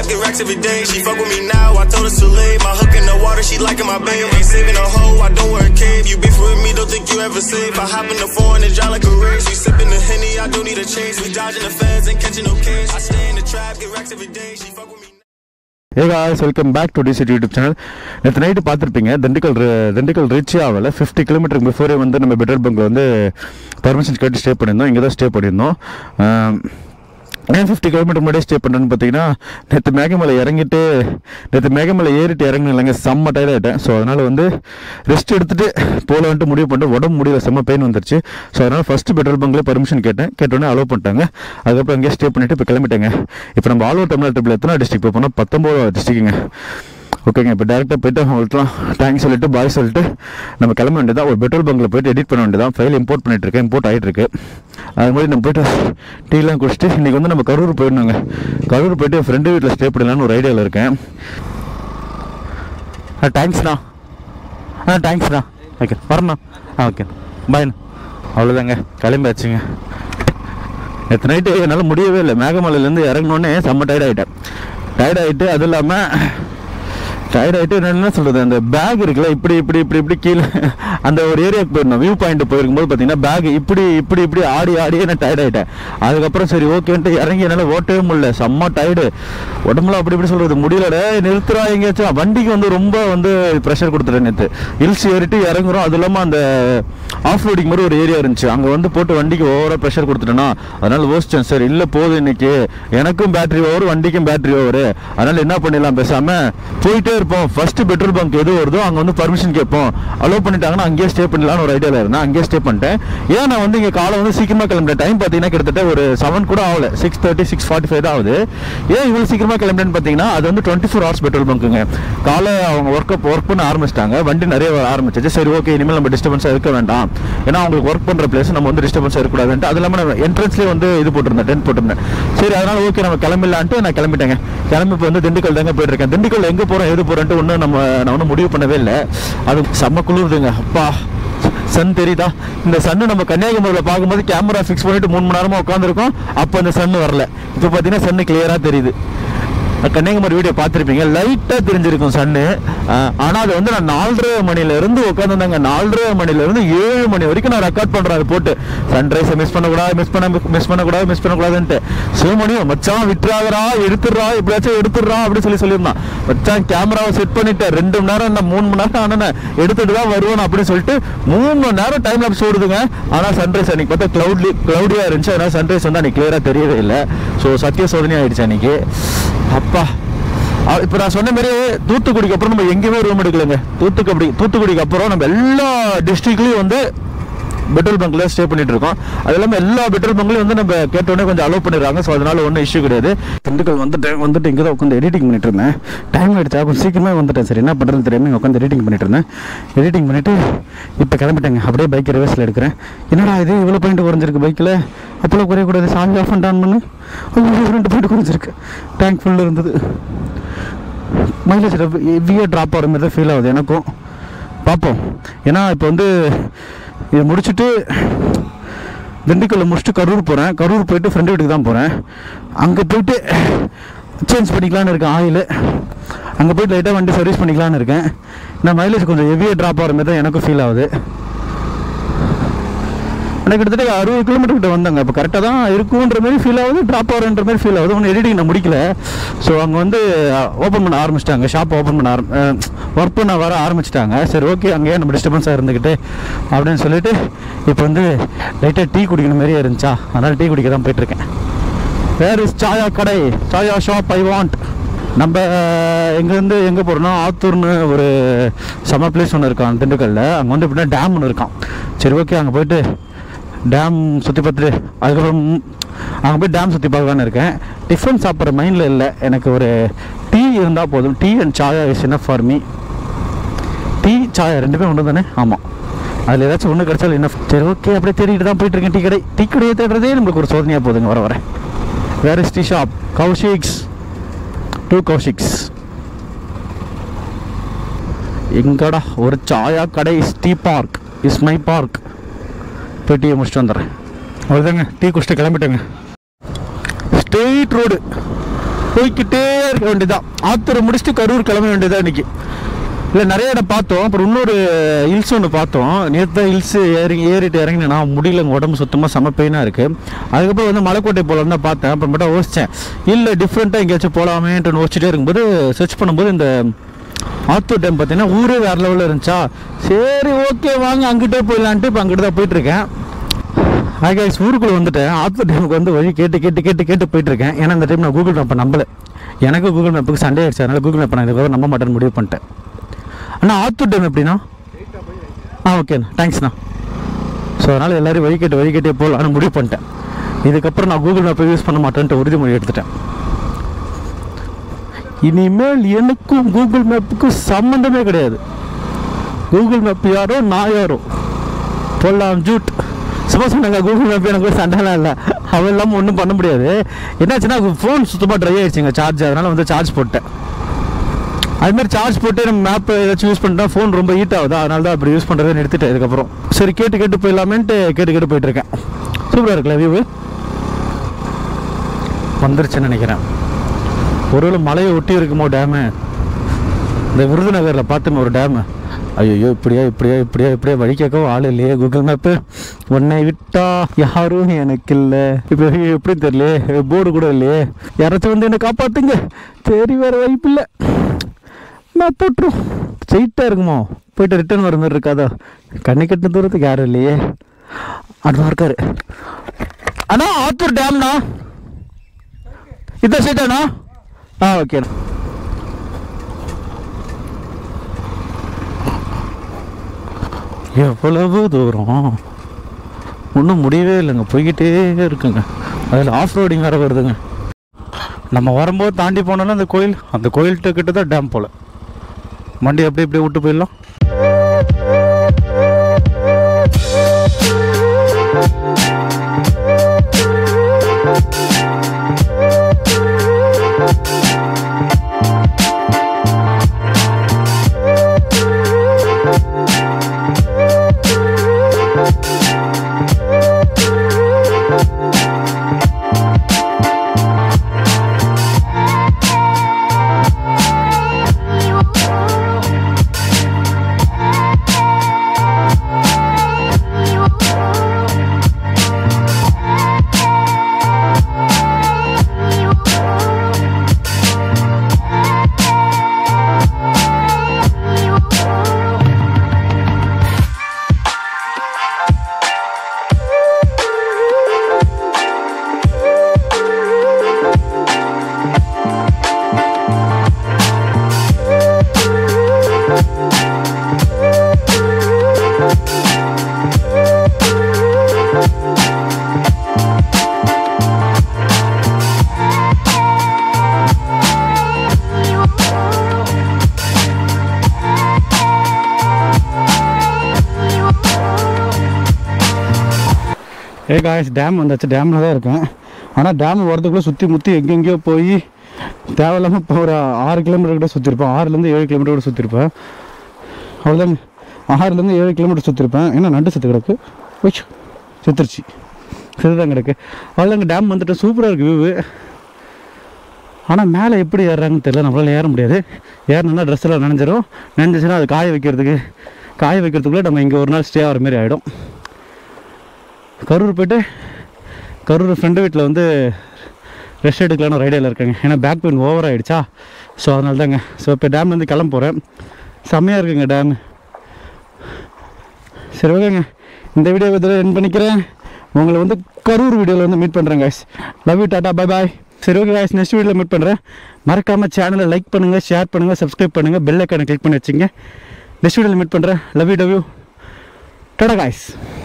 trap, get racks every day. She fuck with me now, I told her to leave. My hook in the water, she liking my babe. Ain't saving a hoe, I don't wear a cave. You beef with me, don't think you ever safe. I hop in the foreign and drive like a race. We sipping the Henny, I don't need a chase. We dodging the feds and catching no case. I stay in the trap, get racks every day. She fuck with me. Hey guys, welcome back to dctrider YouTube channel. நேற்று night பார்த்துருப்பீங்க, Dindigul reach ஆகலை. 50 கிலோமீட்டருக்கு before வந்து நம்ம petrol பங்க்கில் வந்து permission கேட்டு stay பண்ணியிருந்தோம். இங்கே தான் ஸ்டே பண்ணியிருந்தோம். ஏன் 50 கிலோமீட்டர் முன்னாடியே ஸ்டே பண்ணுறேன்னு பார்த்தீங்கன்னா, நேற்று மேகமலை ஏறிட்டு இறங்கணும் இல்லைங்க, செம்ம டயர்ட் ஆகிட்டேன். ஸோ அதனால் வந்து ரெஸ்ட் எடுத்துகிட்டு போகலான்ட்டு முடிவு பண்ணிட்டு உடம்பு முடியல, செம்ம பெயின் வந்துருச்சு. ஸோ அதனால் ஃபஸ்ட்டு பெட்ரோல் பங்க்லேயே பர்மிஷன் கேட்டோன்னே அலோவ் பண்ணிட்டாங்க. அதுக்கப்புறம் அங்கேயே ஸ்டே பண்ணிவிட்டு இப்போ கிளம்பிட்டேங்க. இப்போ நம்ம ஆல் ஓவர் தமிழ்நாடு ட்ரிப்பில் எத்தனை டிஸ்ட்ரிக்ட் போய் போனால் 19வது டிஸ்ட்ரிக்ட்டுங்க. ஓகேங்க, இப்போ டேரெக்டாக போய்ட்டு அவங்களுக்குலாம் தேங்க்ஸ் சொல்லிட்டு பாய் சொல்லிட்டு நம்ம கிளம்ப வேண்டியதான். ஒரு பெட்ரோல் பங்கில் போய்ட்டு எடிட் பண்ண வேண்டியதான். ஃபைல் இம்போர்ட் பண்ணிட்டுருக்கேன், இம்போர்ட் ஆகிட்டுருக்கு. அது மாதிரி நம்ம போய்ட்டு டீலாம் குடிச்சிட்டு இன்றைக்கி வந்து நம்ம கரூர் போயிடணுங்க. கரூர் போய்ட்டு என் ஃப்ரெண்டு வீட்டில் ஸ்டே பண்ணலான்னு ஒரு ஐடியாவில் இருக்கேன். தேங்க்ஸ்ண்ணா. தேங்க்ஸ்ண்ணா. ஓகே வரண்ணா. ஓகே பாய்ண்ணா. அவ்வளோதாங்க, கிளம்பியாச்சுங்க. நேற்று நைட்டு என்னால் முடியவே இல்லை. மேகமலையிலேருந்து இறங்கினோடனே செம்ம டயர்டாகிட்டு அதுவும் இல்லாமல் என்ன சொல்கிறது, அந்த பேக் இருக்குல்ல, இப்படி கீழே அந்த ஒரு ஏரியாவுக்கு போயிருந்தோம். வியூ பாயிண்ட் போயிருக்கும்போது பார்த்தீங்கன்னா பேக் இப்படி ஆடியே நான் டயர்ட் ஆகிட்டேன். அதுக்கப்புறம் சரி ஓகேன்ட்டு இறங்கி என்னால் ஓட்டவே முடியல, செம்ம டயர்டு. உடம்புல இப்படி சொல்கிறது முடியல. நிறுத்துறா எங்கேயாச்சும், வண்டிக்கு வந்து ரொம்ப வந்து ப்ரெஷர் கொடுத்துட்டேன். நேற்று ஹில்ஸ் ஏறிட்டு இறங்குறோம். அது இல்லாமல் அந்த ஆஃப் ரோடிங் மாதிரி ஒரு ஏரியா இருந்துச்சு, அங்கே வந்து போட்டு வண்டிக்கு ஓவராக ப்ரெஷர் கொடுத்துட்டேன்னா அதனால் யோசிச்சேன், சரி இல்லை போதும் இன்னைக்கு, எனக்கும் பேட்டரி ஓவர் வண்டிக்கும் பேட்டரி ஓவர், அதனால் என்ன பண்ணிடலாம், பேசாமல் போயிட்டே இருப்போம். ஃபர்ஸ்ட் பெட்ரோல் பங்க் எது வருதோ அங்கே வந்து பர்மிஷன் கேட்போம், அலோவ் பண்ணிட்டாங்கன்னா அங்கேயே ஸ்டே பண்ணலான்னு ஒரு ஐடியாவில் இருந்தேன். அங்கேயே ஸ்டே பண்ணிட்டேன். ஏன் நான் வந்து இங்கே காலை வந்து சீக்கிரமாக கிளம்பிட்டேன். டைம் பார்த்தீங்கன்னா கிட்டத்தட்ட ஒரு 7 கூட ஆகல, 6:30 6:45 தான் ஆகுது. ஏன் இவ்வளோ சீக்கிரமாக கிளம்பிட்டேன்னு பார்த்தீங்கன்னா, அது வந்து 24 hours பெட்ரோல் பங்க்குங்க. காலை அவங்க ஒர்க் பண்ண ஆரம்பிச்சிட்டாங்க, வண்டி நிறைய வர ஆரம்பிச்சிச்சு. சரி ஓகே, இனிமேல் நம்ம டிஸ்டர்பன்ஸாக இருக்க வேண்டாம், ஏன்னா அவங்களுக்கு ஒர்க் பண்ணுற பிளேஸ் நம்ம வந்து டிஸ்டர்பன்ஸாக இருக்கக்கூடாதுன்ட்டு. அது இல்லாமல் நான் என்ட்ரன்ஸ்லேயே வந்து இது போட்டிருந்தேன், டென்ட் போட்டிருந்தேன். சரி அதனால் ஓகே நம்ம கிளம்பிடலான்ட்டு நான் கிளம்பிட்டேங்க. கிளம்பி இப்போ வந்து திண்டுக்கல் தாங்க போயிட்டுருக்கேன். திண்டுக்கல் எங்கே போகிறோம் எது போகிறேன்ட்டு நான் ஒன்றும் முடிவு பண்ணவே இல்லை. அது செம்ம குளிருதுங்க. அப்பா சன் தெரியுதா? இந்த சன்னு நம்ம கன்னியாகுமரியில் பார்க்கும்போது கேமரா ஃபிக்ஸ் பண்ணிட்டு 3 மணி நேரமாக உட்காந்துருக்கோம், அப்போ அந்த சன்னு வரல. இப்போ பார்த்தீங்கன்னா சன்னு கிளியராக தெரியுது. கன்னியாகுமரி வீடியோ பார்த்துருப்பீங்க, லைட்டாக தெரிஞ்சிருக்கும் சன்னு. ஆனால் அது வந்து நான் 4:30 மணிலேருந்து உட்காந்துருந்தாங்க. 4:30 மணிலேருந்து 7 மணி வரைக்கும் நான் ரெக்கார்ட் பண்ணுறேன். அது போட்டு சன்ரைஸை மிஸ் பண்ணக்கூடாதுன்ட்டு சிவமணியும் மச்சான் விட்டுறாதரா, எடுத்துடுறா, எப்படியாச்சும் எடுத்துடுறா அப்படின்னு சொல்லியிருந்தான். மச்சான் கேமராவை செட் பண்ணிட்டேன், 2 மணி நேரம் என்ன 3 மணி நேரம் ஆனால் எடுத்துட்டு தான் வருவேன் அப்படின்னு சொல்லிட்டு 3 மணி நேரம் டைம் லாப்ஸ் ஓடுதுங்க. ஆனால் சன்ரைஸ் அன்றைக்கி பார்த்தா க்ளவுடியாக இருந்துச்சு, அதனால் சன்ரைஸ் வந்து அன்றைக்கி கிளியராக தெரியவே இல்லை. ஸோ சத்திய சோதனை ஆகிடுச்சு அன்றைக்கி. அப்பா இப்போ நான் சொன்ன மாதிரி தூத்துக்குடிக்கு அப்புறம் நம்ம எங்கேயுமே ரூம் எடுக்கலைங்க. தூத்துக்குடிக்கு அப்புறம் நம்ம எல்லா டிஸ்ட்ரிக்ட்லையும் வந்து பெட்ரோல் பங்க்ல ஸ்டே பண்ணிட்டு இருக்கோம். அது இல்லாமல் எல்லா பெட்ரோல் பங்க்லையும் வந்து நம்ம கேட்டோடனே கொஞ்சம் அலோவ் பண்ணிடுறாங்க. ஸோ அதனால ஒன்றும் இஷ்யூ கிடையாது. திண்டுக்கல் வந்துட்டு இங்கே தான் உட்காந்து எடிட்டிங் பண்ணிட்டு இருந்தேன். டைம் ஆகிடுச்சா, கொஞ்சம் சீக்கிரமே வந்துட்டேன். சரி என்ன பண்ணுறதுன்னு தெரியாமல் இங்கே உட்காந்து எடிட்டிங் பண்ணிட்டு இப்போ கிளம்பிட்டேங்க. அப்படியே பைக் ரிவர்ஸில் எடுக்கிறேன். என்னடா இது இவ்வளோ பாயிண்ட் குறைஞ்சிருக்கு பைக்கில், அப்போல்லாம் குறையக்கூடாது, சாமி ஆஃப் அண்ட் ஆன் பண்ணு. 2 பாயிண்ட் குறைஞ்சிருக்கு. டேங்க் ஃபுல்லாக இருந்தது. மைலேஜ் ஹெவியாக ட்ராப் ஆகிற மாதிரி தான் ஃபீல் ஆகுது எனக்கும். பார்ப்போம். ஏன்னா இப்போ வந்து இதை முடிச்சுட்டு திண்டுக்கல்ல முடிச்சுட்டு கரூர் போகிறேன். கரூர் போயிட்டு ஃப்ரெண்டு வீட்டுக்கு தான் போகிறேன். அங்கே போயிட்டு சேஞ்ச் பண்ணிக்கலான்னு இருக்கேன் ஆயில். அங்கே போய்ட்டு லைட்டாக வண்டி சர்வீஸ் பண்ணிக்கலான்னு இருக்கேன். நான் மைலேஜ் கொஞ்சம் ஹெவியாக ட்ராப் ஆகிற மாதிரி தான் எனக்கும் ஃபீல் ஆகுது. ஆனால் கிட்டத்தட்ட 60 கிலோமீட்டர் கிட்ட வந்தாங்க. இப்போ கரெக்டாக தான் இருக்குன்ற மாதிரி ஃபீல் ஆகுது, ட்ராப் ஆகுன்ற மாதிரி ஃபீல் ஆகுது. ஒன்றும் எடிட்டிங் நான் முடிக்கல. ஸோ அங்கே வந்து ஓப்பன் பண்ண ஆரம்பிச்சிட்டாங்க, ஷாப் ஓப்பன் பண்ண ஒர்க் பண்ண வர ஆரம்பிச்சிட்டாங்க. சரி ஓகே, அங்கேயே நம்ம டிஸ்டர்பன்ஸாக இருந்துக்கிட்டு அப்படின்னு சொல்லிட்டு இப்போ வந்து லைட்டாக டீ குடிக்கணும் மாதிரியே இருந்துச்சா, அதனால் டீ குடிக்க தான் போயிட்டுருக்கேன். வேர் இஸ் சாயா கடை, சாயா ஷாப் ஐ வாண்ட். நம்ம எங்கேருந்து எங்கே போகிறோன்னா ஆத்தூர்னு ஒரு சம்ம பிளேஸ் ஒன்று இருக்கான் திண்டுக்கல்லில். அங்கே வந்து எப்படின்னா டேம் ஒன்று இருக்கான். சரி ஓகே, அங்கே போய்ட்டு டேம் சுற்றி பார்த்துட்டு அதுக்கப்புறம் அங்கே போய் டேம் சுற்றி பார்க்கலான்னு இருக்கேன். டிஃபன் சாப்பிட்ற மைண்டில் இல்லை, எனக்கு ஒரு டீ இருந்தால் போதும். Tea and chaya is enough for me. Tea சாயா ரெண்டுமே ஒன்று தானே? ஆமாம், அதில் ஏதாச்சும் ஒன்று கிடச்சாலும் இனஃப். சரி ஓகே, அப்படியே தேடிட்டு தான் போயிட்டுருக்கேன். டீ கடையை தேடுறதே நம்மளுக்கு ஒரு சோதனையாக போதுங்க. வர வேர் இஸ் டீ ஷாப்? கௌஷிக்ஸ், 2 கௌஷிக்ஸ். எங்கடா ஒரு சாயா கடை? Is tea park, is my park. போய் டீயை முடிச்சுட்டு வந்துடுறேன். அவ்வளோதாங்க, டீ குடிச்சிட்டு கிளம்பிட்டேங்க. ஸ்ட்ரெயிட் ரோடு போய்கிட்டே இருக்க வேண்டியதான். ஆத்தூரை முடிச்சுட்டு கரூர் கிளம்ப வேண்டியதான் இன்னைக்கு. இல்லை நிறைய இடம் பார்த்தோம். அப்புறம் இன்னொரு ஹில்ஸ் ஒன்று பார்த்தோம். நேற்று ஹில்ஸ் ஏறிட்டு இறங்கினேன்னா முடியல, உடம்பு சுத்தமாக செம பெயினாக இருக்குது. அதுக்கப்புறம் வந்து மலைக்கோட்டை போகலான்னு தான் பார்த்தேன். அப்புறமேட்டா யோசித்தேன், இல்லை டிஃப்ரெண்ட்டாக எங்கேயாச்சும் போகலாமேன்ட்டு யோசிச்சுட்டே இருக்கும்போது சர்ச் பண்ணும்போது இந்த ஆத்தூர் டேம் பார்த்தீங்கன்னா ஊரே வேறு லெவலில் இருந்துச்சா. சரி ஓகே வாங்க அங்கிட்டே போயிடலான்ட்டு இப்போ அங்கிட்ட தான் போயிட்டுருக்கேன். ஆகாஷ் ஊருக்குள்ளே வந்துட்டேன். ஆத்தூர் டேமுக்கு வந்து வழி கேட்டு போயிட்டுருக்கேன். ஏன்னா இந்த டைம் நான் கூகுள் மேப்பை நம்பலை. எனக்கு கூகுள் மேப்புக்கு சண்டே ஆகிடுச்சு. அதனால் கூகுள் மேப்பை நான் இதுக்கப்புறம் நம்ப மாட்டேன்னு முடிவு பண்ணிட்டேன். அண்ணா ஆத்தூர் டேம் எப்படின்னா? ஓகேண்ணா, தேங்க்ஸ்ண்ணா. ஸோ அதனால் எல்லோரும் வழிகேட்டே போகலான்னு முடிவு பண்ணிட்டேன். இதுக்கப்புறம் நான் கூகுள் மேப்பை யூஸ் பண்ண மாட்டேன்ட்டு உறுதிமொழி எடுத்துட்டேன். இனிமேல் எனக்கும் கூகுள் மேப்புக்கும் சம்மந்தமே கிடையாது. கூகுள் மேப் யாரோ நான் யாரோ போடலாம் ஜூட். சும்மா சொன்னாங்க கூகுள் மேப் எனக்கு சண்டைலாம் இல்லை. அவன் இல்லாமல் ஒன்றும் பண்ண முடியாது. என்னாச்சுன்னா ஃபோன் சுத்தமாக ட்ரை ஆகிடுச்சிங்க சார்ஜ். அதனால் வந்து சார்ஜ் போட்டேன். அதுமாதிரி சார்ஜ் போட்டு நம்ம மேப் ஏதாச்சும் யூஸ் பண்ணிட்டா ஃபோன் ரொம்ப ஹீட் ஆகுது. அதனால தான் அப்படி யூஸ் பண்ணுறதை நிறுத்திட்டேன். இதுக்கப்புறம் சரி கேட்டு போயிடலாமேன்ட்டு கேட்டு போயிட்டுருக்கேன். சூப்பராக இருக்குல்ல வியூ? வந்துருச்சுன்னு நினைக்கிறேன். ஒருவேளை மலையை ஒட்டி இருக்குமோ டேமு. இந்த விருதுநகரில் பார்த்தோம் ஒரு டேமு. ஐயோ இப்படியா வழி கேட்கவும் ஆள் இல்லையே. கூகுள் மேப்பு உன்னை விட்டா யாரும் எனக்கு இல்லை. இப்போ எப்படி தெரியல, போர்டு கூட இல்லையே. யாராச்சும் வந்து என்னை காப்பாற்றுங்க. சரி வேறு வாய்ப்பு இல்லை, நான் போட்டுரும். ஸ்ட்ரெயிட்டாக இருக்குமோ, போயிட்டு ரிட்டர்ன் வர மாதிரி இருக்காதோ. கண்ணை கட்டின தூரத்துக்கு யாரும் இல்லையே. அண்ணா இருக்காரு. அண்ணா ஆத்தூர் டேம்ண்ணா இதான் ஸ்ட்ரெயிட்டாண்ணா. ஓகேண்ணா. எவ்வளவு தூரம் ஒன்றும் முடியவே இல்லைங்க, போய்கிட்டே இருக்குங்க. அதில் ஆஃப் ரோடிங் வேறு வருதுங்க. நம்ம வரும்போது தாண்டி போனோன்னா அந்த கோயில்கிட்ட கிட்ட தான் டேம் போல். வண்டி அப்படியே விட்டு போயிடலாம். காய்ஸ் டேம் வந்தாச்சு. டேமில் தான் இருக்கேன். ஆனால் டேம் வரதுக்குள்ளே சுற்றி முற்றி எங்கெங்கேயோ போய் தேவையில்லாமல் இப்போ ஒரு 6 கிலோமீட்டர் கிட்ட சுற்றிருப்பேன். 6லேருந்து 7 கிலோமீட்டர் கூட சுற்றிருப்பேன். அவ்வளோதாங்க, 6லேருந்து 7 கிலோமீட்டர் சுற்றிருப்பேன். ஏன்னா நண்டு செத்து கிடக்கு. போய்ச்சு செத்துருச்சு, செத்துதான் கிடக்கு. அவ்வளோதாங்க, டேம் வந்துட்டு சூப்பராக இருக்குது வியூவு. ஆனால் மேலே எப்படி ஏறுறாங்கன்னு தெரியல. நம்மளால் ஏற முடியாது. ஏறணுன்னா ட்ரெஸ் எல்லாம் நனைஞ்சிரும். நனைஞ்சிச்சுன்னா அது காய வைக்கிறதுக்குள்ளே நம்ம இங்கே ஒரு நாள் ஸ்டே ஆகிற மாதிரி ஆகிடும். கரூர் போய்ட்டு கரூர் ஃப்ரெண்டு வீட்டில் வந்து ரெஸ்ட் எடுக்கலான்னு ஒரு ஐடியாவில் இருக்காங்க. ஏன்னா பேக் பெயின் ஓவர் ஆகிடுச்சா. ஸோ அதனால தாங்க. ஸோ இப்போ டேம் வந்து கிளம்ப போகிறேன். செம்மையாக இருக்குங்க டேமு. சரி ஓகேங்க, இந்த வீடியோ இதில் என் பண்ணிக்கிறேன். உங்களை வந்து கரூர் வீடியோவில் வந்து மீட் பண்ணுறேன் guys. Love you, tata, bye bye. சரி ஓகே guys, நெக்ஸ்ட் வீடியோவில் மீட் பண்ணுறேன். மறக்காமல் சேனலை லைக் பண்ணுங்கள், ஷேர் பண்ணுங்கள், சப்ஸ்கிரைப் பண்ணுங்கள், பெல் ஐக்கானை கிளிக் பண்ணி வச்சுங்க. நெக்ஸ்ட் வீடியோவில் மீட் பண்ணுறேன். Love you, tata guys.